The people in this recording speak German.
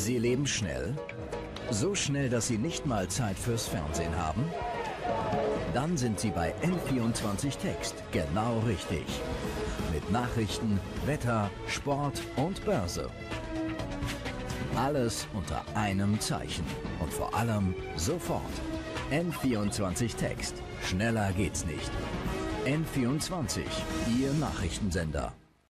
Sie leben schnell? So schnell, dass Sie nicht mal Zeit fürs Fernsehen haben? Dann sind Sie bei N24 Text genau richtig. Mit Nachrichten, Wetter, Sport und Börse. Alles unter einem Zeichen und vor allem sofort. N24 Text. Schneller geht's nicht. N24, Ihr Nachrichtensender.